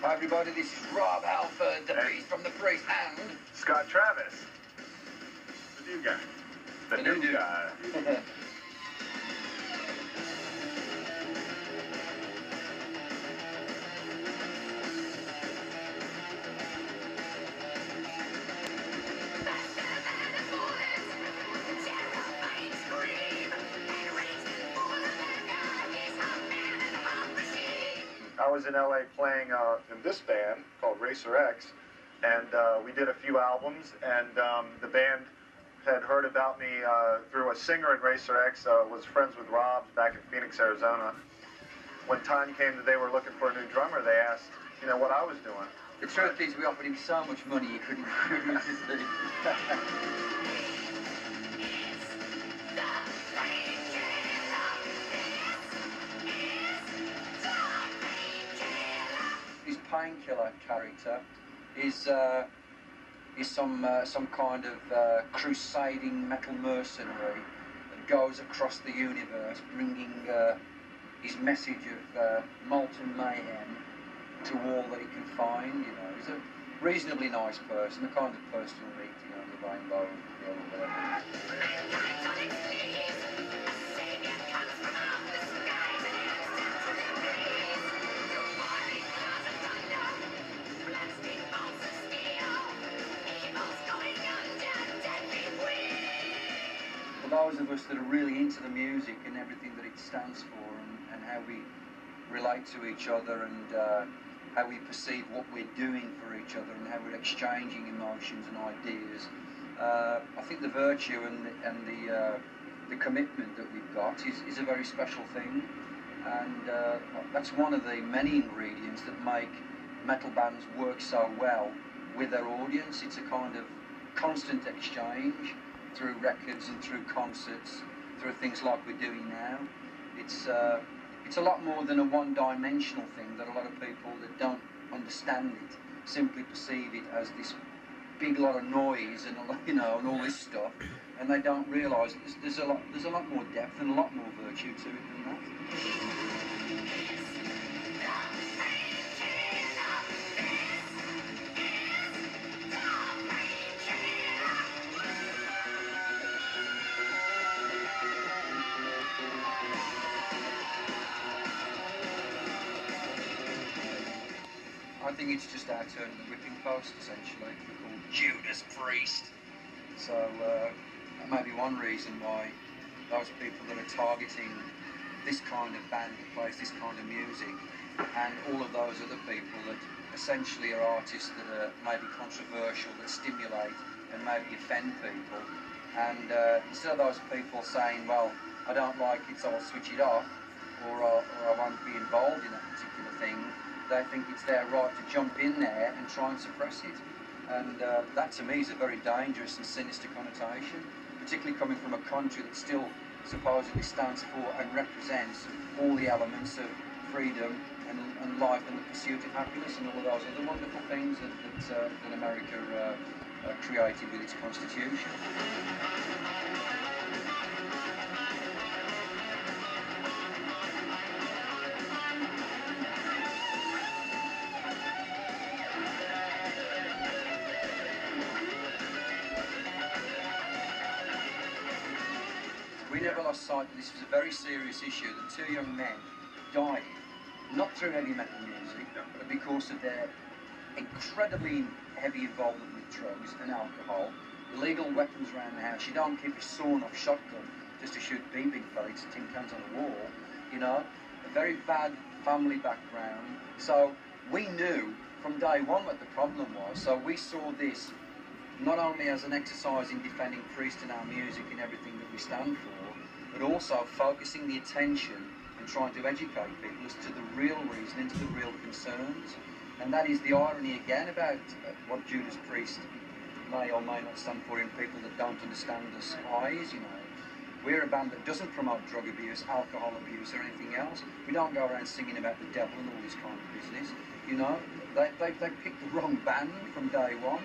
Hi everybody, this is Rob Halford, the Beast from the Priest, and Scott Travis, the new guy. The new guy. I was in LA playing in this band called Racer X, and we did a few albums, and the band had heard about me through a singer in Racer X, was friends with Rob back in Phoenix, Arizona. When time came that they were looking for a new drummer, they asked, you know, what I was doing. The truth is, we offered him so much money he couldn't resist it. His painkiller character is some kind of crusading metal mercenary that goes across the universe, bringing his message of molten mayhem to all that he can find. You know, he's a reasonably nice person, the kind of person you'll meet, you know, on the rainbow. For those of us that are really into the music and everything that it stands for, and how we relate to each other, and how we perceive what we're doing for each other, and how we're exchanging emotions and ideas, I think the virtue and the commitment that we've got is a very special thing, and that's one of the many ingredients that make metal bands work so well with their audience. It's a kind of constant exchange through records and through concerts, through things like we're doing now. It's a lot more than a one-dimensional thing that a lot of people that don't understand it simply perceive it as this big lot of noise and and all this stuff, and they don't realise there's a lot more depth and a lot more virtue to it than that. I think it's just our turn of the whipping post, essentially. We're called Judas Priest. So that may be one reason why those people that are targeting this kind of band that plays this kind of music, and all of those other people that essentially are artists that are maybe controversial, that stimulate and maybe offend people, and instead of those people saying, well, I don't like it, so I'll switch it off, or I won't be involved in that particular thing, they think it's their right to jump in there and try and suppress it. And that to me is a very dangerous and sinister connotation, particularly coming from a country that still supposedly stands for and represents all the elements of freedom and life and the pursuit of happiness and all of those other wonderful things that America created with its constitution. We never lost sight that this was a very serious issue, that two young men died, not through heavy metal music, but because of their incredibly heavy involvement with drugs and alcohol, illegal weapons around the house. You don't keep a sawn-off shotgun just to shoot beeping pellets and tin cans on a wall, you know, a very bad family background. So we knew from day one what the problem was, so we saw this not only as an exercise in defending Priest and our music and everything that we stand for, but also focusing the attention and trying to educate people as to the real reason and to the real concerns. And that is the irony again about what Judas Priest may or may not stand for in people that don't understand us eyes, you know. We're a band that doesn't promote drug abuse, alcohol abuse or anything else. We don't go around singing about the devil and all this kind of business, you know. They picked the wrong band from day one.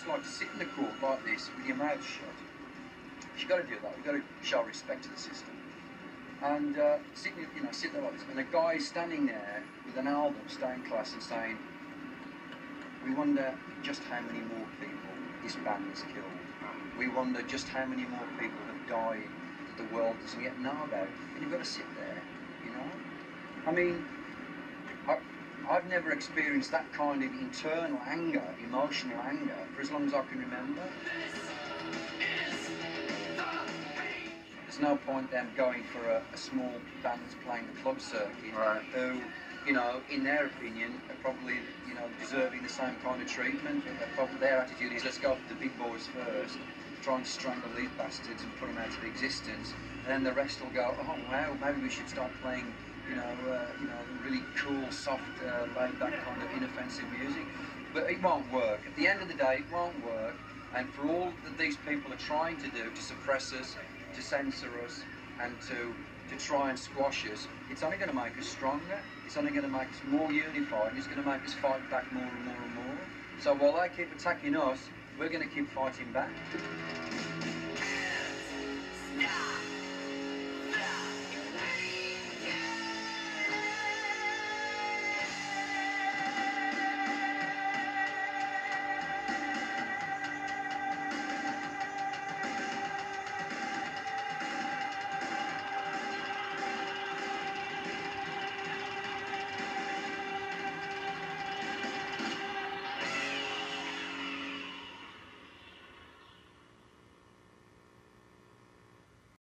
it's like to sit in the court like this with your mouth shut. You've got to do that. You've got to show respect to the system. And sitting there like this, and a guy standing there with an album, stained class, and saying, "We wonder just how many more people this band has killed. We wonder just how many more people have died that the world doesn't yet know about." And you've got to sit there, you know. I mean, I've never experienced that kind of internal anger, emotional anger, for as long as I can remember. There's no point them going for a small band playing the club circuit, right, who, you know, in their opinion, are probably, you know, deserving the same kind of treatment. Their attitude is, let's go for the big boys first, try and strangle these bastards and put them out of existence, and then the rest will go, oh wow, maybe we should start playing, you know, really cool, soft, laid-back kind of inoffensive music. But it won't work. At the end of the day, it won't work. And for all that these people are trying to do to suppress us, to censor us, and to try and squash us, it's only going to make us stronger. It's only going to make us more unified, and it's going to make us fight back more and more and more. So while they keep attacking us, we're going to keep fighting back.